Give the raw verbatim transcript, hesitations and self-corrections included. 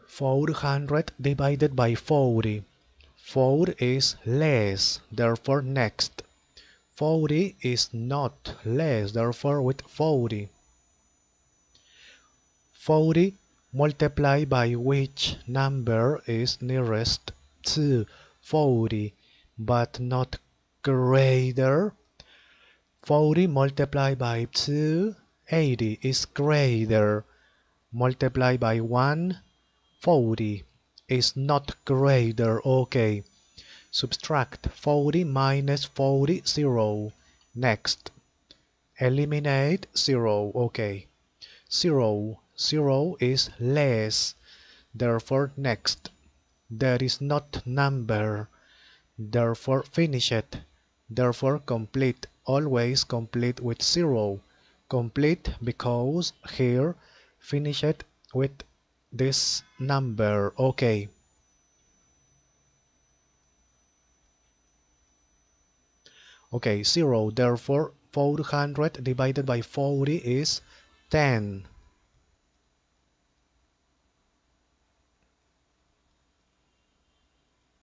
four hundred divided by forty. four is less, therefore next. forty is not less, therefore with forty. forty multiplied by which number is nearest to forty, but not greater. forty multiplied by two, eighty is greater. Multiplied by one, forty is not greater. Okay. Subtract forty minus forty, zero. Next. Eliminate zero. Okay. zero. zero is less. Therefore next. There is not number. Therefore finish it. Therefore complete. Always complete with zero. Complete because here finish it with this number. Okay. Okay, zero. Therefore four hundred divided by forty is ten.